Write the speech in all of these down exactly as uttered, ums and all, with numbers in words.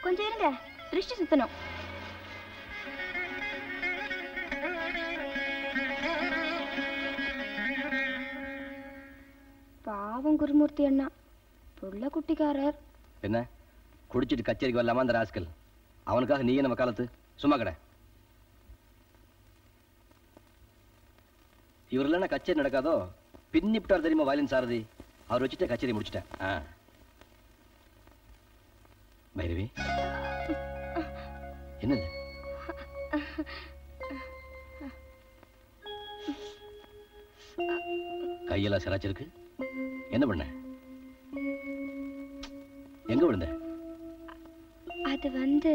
கொஞ்சம் இருங்க, திருஷ்டி சுத்தணும். பாவம் குருமூர்த்தி அண்ணா, புள்ள குட்டிக்காரர். என்ன குடிச்சிட்டு கச்சேரிக்கு வரலாமா அந்த ராஸ்கல்? அவனுக்காக நீயே நம்ம காலத்து சும்மா கடை. இவர் இல்லைன்னா கச்சேரி நடக்காதோ? பின்னிப்பிட்டார் தெரியுமா வயலின் சாரதி? அவர் வச்சுட்டு கச்சேரி முடிச்சிட்டேன். பைரவி, என்னது கையெல்லாம் சிராச்சிருக்கு? என்ன பண்ண? எங்க விழுந்த? அது வந்து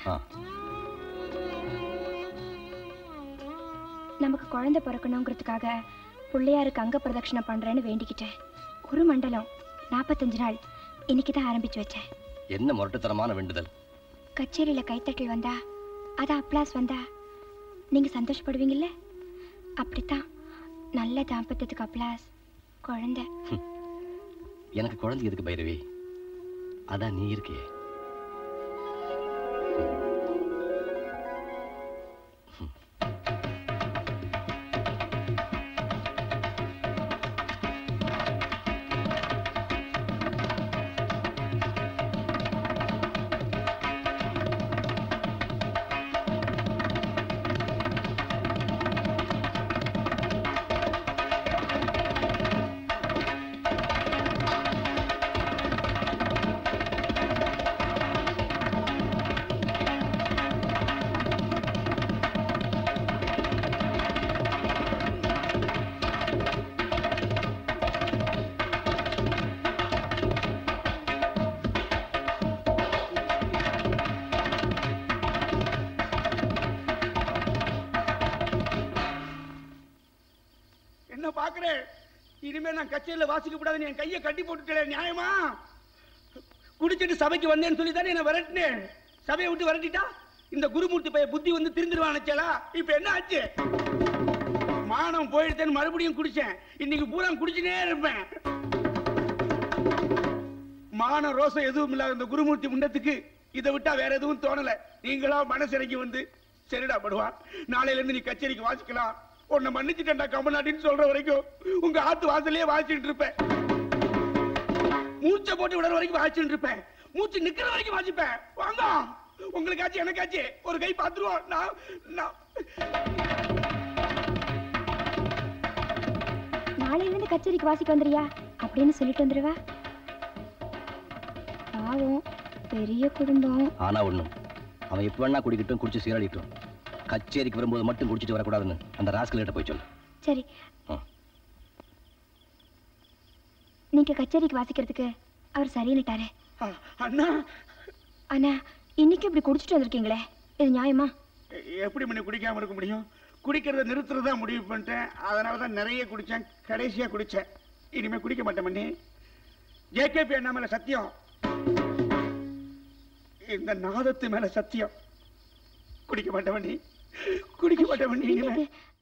நமக்கு குழந்தை பிறக்கணுங்கிறதுக்காக பிள்ளையாருக்கு அங்க பிரதட்சணை பண்றேன்னு வேண்டிக்கிட்டேன். குரு மண்டலம் நாற்பத்தஞ்சு நாள் இன்னைக்குதான் ஆரம்பிச்சு வச்சேன். என்ன முரட்டுத்தனமான வேண்டுதல்! கச்சேரியில கைத்தட்டல் வந்தா, அதான் அப்ளாஸ் வந்தா நீங்க சந்தோஷப்படுவீங்கல்ல? அப்படித்தான் நல்ல தாம்பத்தியத்துக்கு அப்ளாஸ், குழந்தை. எனக்கு குழந்தை எதுக்கு பைரவி? அதான் நீ இருக்கே. கச்சேரியில வாசிக்கப்படாதுன்னு என் கையை கட்டி போட்டுட்டே, நியாயமா? குடிச்சிட்டு சபைக்கு வந்தேன்னு சொல்லி தானே என்ன விரட்டினேன். சபையை விட்டு விரட்டிட்டா இந்த குருமூர்த்தி பைய புத்தி வந்து திருந்துருவானுச்சலா? இப்ப என்ன ஆச்சு? மானம் போயிடுத்தேன்னு மறுபடியும் குடிச்சேன். இன்னைக்கு பூரா குடிச்சுனே இருப்பேன். மானம் ரோசம் எதுவும் இல்லாத இந்த குருமூர்த்தி முண்டத்துக்கு இதை விட்டா வேற எதுவும் தோணல. நீங்களா மனசிறங்கி வந்து சரிடா படுவா, நாளையில இருந்து நீ கச்சேரிக்கு வாசிக்கலாம், உன்னை மன்னிச்சுட்டேன்டா கமநாட்டின்னு சொல்ற வரைக்கும் உங்க ஆத்து வாசலையே வாசிச்சுட்டு இருப்பேன். மூச்சை போட்டு விடுற வரைக்கும் வாசிச்சுட்டு இருப்பேன். மூச்சு நிக்கிற வரைக்கும் வாசிப்பேன். வாங்க, உங்களுக்காச்சு எனக்காச்சு ஒரு கை பாத்துருவோம். நாளையில இருந்து கச்சேரிக்கு வாசிக்க வந்துறியா அப்படின்னு சொல்லிட்டு வந்துருவா. பாவம், பெரிய குடும்பம். ஆனா ஒண்ணும், அவன் எப்ப வேணா குடிக்கட்டும், குடிச்சு சீரழிட்டும். கச்சேரிக்கு வரும்போது மட்டும் குடிச்சிட்டு வரக்கூடாதுன்னு அந்த ராஸ்கல் கிட்ட போய் சொல்லு. சரி, நீங்க கச்சேரிக்கு வாசிக்கிறதுக்கு அவர் சரின்னுட்டாரு. அண்ணா அண்ணா, இன்னைக்கு இப்படி குடிச்சிட்டு வந்திருக்கீங்களே, இது நியாயமா? எப்படி மணி குடிக்காம இருக்க முடியும்? குடிக்கிறத நிறுத்துறதா முடிவு பண்ணிட்டேன். அதனாலதான் நிறைய குடிச்சேன், கடைசியா குடிச்சேன். இனிமே குடிக்க மாட்டேன் மணி. ஜேகேபி அண்ணா மேல சத்தியம், இந்த நாதத்து மேல சத்தியம். குடிக்க மாட்டேன் மணி, குடிக்க மாட்டேன் மணி.